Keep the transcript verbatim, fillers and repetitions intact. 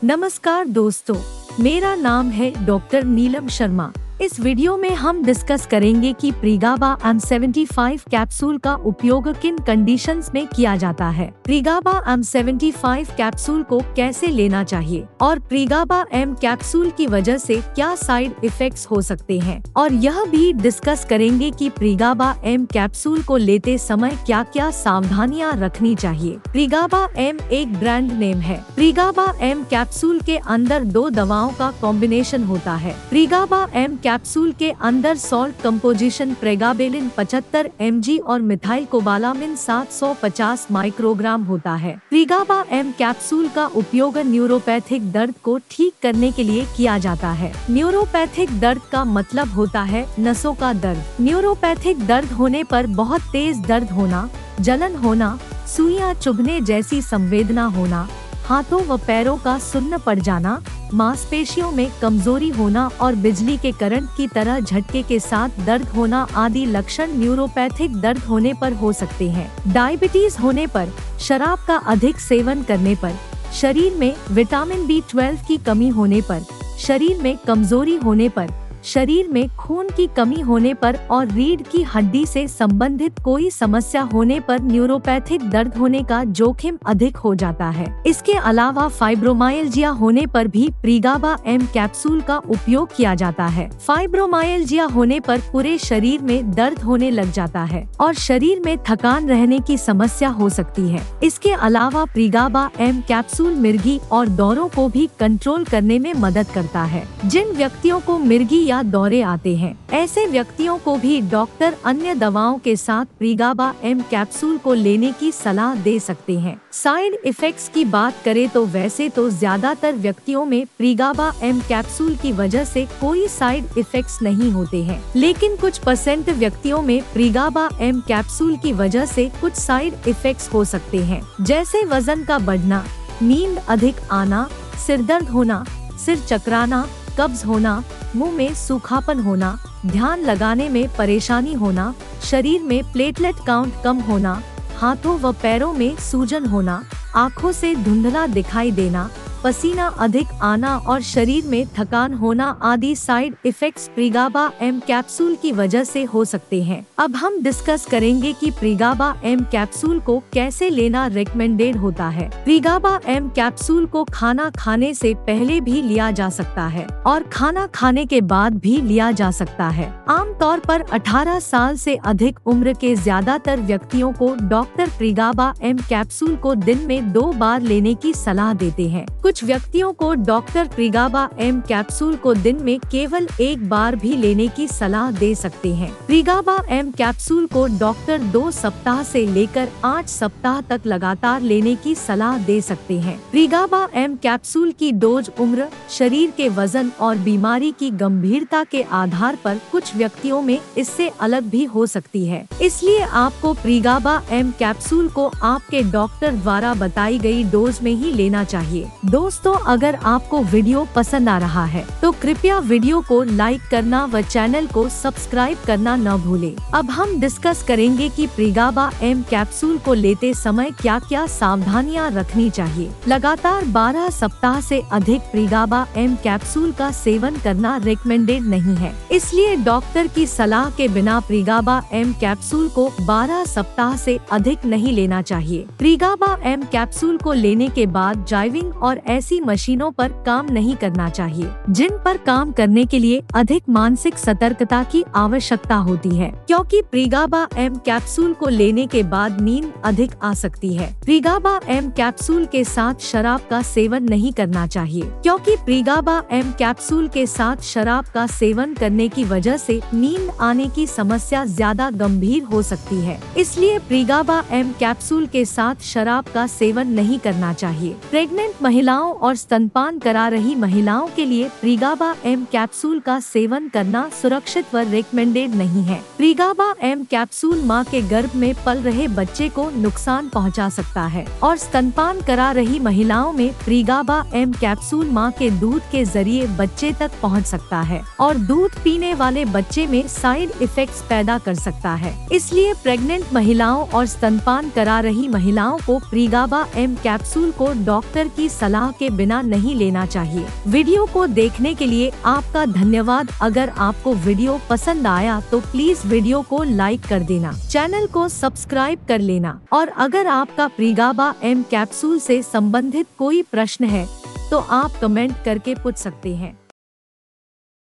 नमस्कार दोस्तों, मेरा नाम है डॉक्टर नीलम शर्मा। इस वीडियो में हम डिस्कस करेंगे कि Pregaba M seventy five capsule का उपयोग किन कंडीशंस में किया जाता है, Pregaba M seventy five capsule को कैसे लेना चाहिए और प्रीगाबा एम कैप्सूल की वजह से क्या साइड इफेक्ट्स हो सकते हैं, और यह भी डिस्कस करेंगे कि प्रीगाबा एम कैप्सूल को लेते समय क्या क्या सावधानियां रखनी चाहिए। प्रीगाबा एम एक ब्रांड नेम है। प्रीगाबा एम कैप्सूल के अंदर दो दवाओं का कॉम्बिनेशन होता है। प्रीगाबा एम कैप्सूल के अंदर सॉल्ट कंपोजिशन प्रेगाबेलिन पचहत्तर एम जी और मिथाइल कोबालामिन सात सौ पचास माइक्रोग्राम होता है। प्रीगाबा एम कैप्सूल का उपयोग न्यूरोपैथिक दर्द को ठीक करने के लिए किया जाता है। न्यूरोपैथिक दर्द का मतलब होता है नसों का दर्द। न्यूरोपैथिक दर्द होने पर बहुत तेज दर्द होना, जलन होना, सुइयां चुभने जैसी संवेदना होना, हाथों व पैरों का सुन्न पड़ जाना, मांसपेशियों में कमजोरी होना और बिजली के करंट की तरह झटके के साथ दर्द होना आदि लक्षण न्यूरोपैथिक दर्द होने पर हो सकते हैं। डायबिटीज होने पर, शराब का अधिक सेवन करने पर, शरीर में विटामिन बी ट्वेल्व की कमी होने पर, शरीर में कमजोरी होने पर, शरीर में खून की कमी होने पर और रीढ़ की हड्डी से संबंधित कोई समस्या होने पर न्यूरोपैथिक दर्द होने का जोखिम अधिक हो जाता है। इसके अलावा फाइब्रोमाइल्जिया होने पर भी प्रीगाबा एम कैप्सूल का उपयोग किया जाता है। फाइब्रोमाइल्जिया होने पर पूरे शरीर में दर्द होने लग जाता है और शरीर में थकान रहने की समस्या हो सकती है। इसके अलावा प्रीगाबा एम कैप्सूल मिर्गी और दौरों को भी कंट्रोल करने में मदद करता है। जिन व्यक्तियों को मिर्गी या दौरे आते हैं, ऐसे व्यक्तियों को भी डॉक्टर अन्य दवाओं के साथ प्रीगाबा एम कैप्सूल को लेने की सलाह दे सकते हैं। साइड इफेक्ट्स की बात करें तो वैसे तो ज्यादातर व्यक्तियों में प्रीगाबा एम कैप्सूल की वजह से कोई साइड इफेक्ट्स नहीं होते हैं, लेकिन कुछ परसेंट व्यक्तियों में प्रीगाबा एम कैप्सूल की वजह से कुछ साइड इफेक्ट्स हो सकते हैं, जैसे वजन का बढ़ना, नींद अधिक आना, सिर दर्द होना, सिर चकराना, कब्ज होना, मुंह में सूखापन होना, ध्यान लगाने में परेशानी होना, शरीर में प्लेटलेट काउंट कम होना, हाथों व पैरों में सूजन होना, आँखों से धुंधला दिखाई देना, पसीना अधिक आना और शरीर में थकान होना आदि side effects Pregaba M capsule की वजह से हो सकते हैं। अब हम डिस्कस करेंगे कि प्रीगाबा एम कैप्सूल को कैसे लेना रेकमेंडेड होता है। प्रीगाबा एम कैप्सूल को खाना खाने से पहले भी लिया जा सकता है और खाना खाने के बाद भी लिया जा सकता है। आमतौर पर अठारह साल से अधिक उम्र के ज्यादातर व्यक्तियों को डॉक्टर प्रीगाबा एम कैप्सूल को दिन में दो बार लेने की सलाह देते हैं। कुछ व्यक्तियों को डॉक्टर प्रीगाबा एम कैप्सूल को दिन में केवल एक बार भी लेने की सलाह दे सकते हैं। प्रीगाबा एम कैप्सूल को डॉक्टर दो सप्ताह से लेकर आठ सप्ताह तक लगातार लेने की सलाह दे सकते हैं। प्रीगाबा एम कैप्सूल की डोज उम्र, शरीर के वजन और बीमारी की गंभीरता के आधार पर कुछ व्यक्तियों में इससे अलग भी हो सकती है, इसलिए आपको प्रीगाबा एम कैप्सूल को आपके डॉक्टर द्वारा बताई गई डोज में ही लेना चाहिए। दोस्तों, अगर आपको वीडियो पसंद आ रहा है तो कृपया वीडियो को लाइक करना व चैनल को सब्सक्राइब करना न भूलें। अब हम डिस्कस करेंगे कि प्रीगाबा एम कैप्सूल को लेते समय क्या क्या सावधानियां रखनी चाहिए। लगातार बारह सप्ताह से अधिक प्रीगाबा एम कैप्सूल का सेवन करना रिकमेंडेड नहीं है, इसलिए डॉक्टर की सलाह के बिना प्रीगाबा एम कैप्सूल को बारह सप्ताह से अधिक नहीं लेना चाहिए। प्रीगाबा एम कैप्सूल को लेने के बाद ड्राइविंग और ऐसी मशीनों पर काम नहीं करना चाहिए जिन पर काम करने के लिए अधिक मानसिक सतर्कता की आवश्यकता होती है, क्योंकि प्रीगाबा एम कैप्सूल को लेने के बाद नींद अधिक आ सकती है। प्रीगाबा एम कैप्सूल के साथ शराब का सेवन नहीं करना चाहिए, क्योंकि प्रीगाबा एम कैप्सूल के साथ शराब का सेवन करने की वजह से नींद आने की समस्या ज्यादा गंभीर हो सकती है, इसलिए प्रीगाबा एम कैप्सूल के साथ शराब का सेवन नहीं करना चाहिए। प्रेग्नेंट महिलाओं और स्तनपान करा रही महिलाओं के लिए प्रीगाबा एम कैप्सूल का सेवन करना सुरक्षित व रिकमेंडेड नहीं है। प्रीगाबा एम कैप्सूल मां के गर्भ में पल रहे बच्चे को नुकसान पहुंचा सकता है और स्तनपान करा रही महिलाओं में प्रीगाबा एम कैप्सूल मां के दूध के जरिए बच्चे तक पहुंच सकता है और दूध पीने वाले बच्चे में साइड इफेक्ट्स पैदा कर सकता है। इसलिए प्रेग्नेंट महिलाओं और स्तनपान करा रही महिलाओं को प्रीगाबा एम कैप्सूल को डॉक्टर की सलाह सलाह के बिना नहीं लेना चाहिए। वीडियो को देखने के लिए आपका धन्यवाद। अगर आपको वीडियो पसंद आया तो प्लीज वीडियो को लाइक कर देना, चैनल को सब्सक्राइब कर लेना और अगर आपका प्रीगाबा एम कैप्सूल से संबंधित कोई प्रश्न है तो आप कमेंट करके पूछ सकते हैं।